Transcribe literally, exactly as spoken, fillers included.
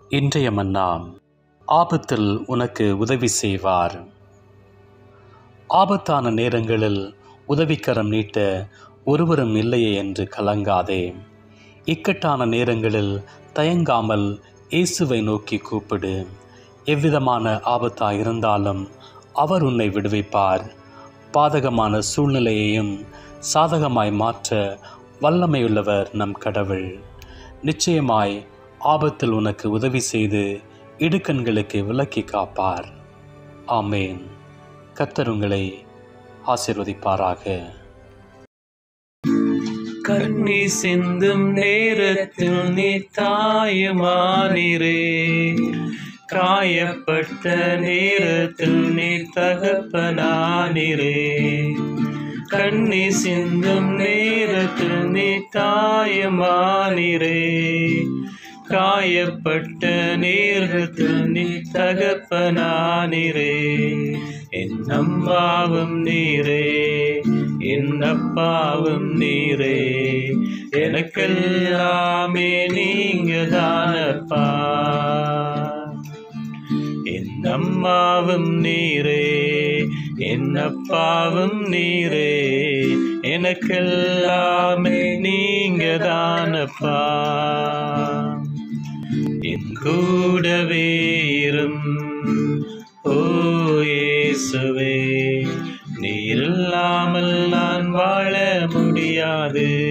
இன்றைய மன்னா, ஆபத்தில் உனக்கு உதவி செய்வார். ஆபத்தான நேரங்களில் உதவிக்கரம் நீட்ட ஒருவரும் இல்லையே என்று கலங்காதே. இக்கட்டான நேரங்களில் தயங்காமல் இயேசுவை நோக்கி கூப்பிடு. எவ்விதமான ஆபத்தாய் இருந்தாலும் அவர் உன்னை விடுவிப்பார். பாதகமான சூழ்நிலையையும் சாதகமாய் மாற்ற வல்லமையுள்ளவர் நம் கடவுள். நிச்சயமாய் ஆபத்தில் உனக்கு உதவி செய்து இடுக்கண்களுக்கு விலக்கி காப்பார். ஆமேன். கர்த்தர் உங்களை ஆசீர்வதிப்பாராக. கண்ணீர் சிந்தும் நேரத்தில் நீ தாயுமானீரே, காயப்பட்ட நேரத்தில் நீ தகப்பனானீரே. கண்ணீர் சிந்தும் நேரத்தில் நீ தாயுமானீரே, காயப்பட்ட நேரத்தில் நீ தகப்பனானீரே. என் அம்மாவும் நீரே, என் அப்பாவும் நீரே, எனக்கெல்லாமே நீங்க தானப்பா. என் அம்மாவும் நீரே, என் அப்பாவும் நீரே, எனக்கெல்லாமே நீங்க தானப்பா. என் கூடவே இரும் ஓ இயேசுவே, நீர் இல்லாமல் நான் வாழ முடியாது.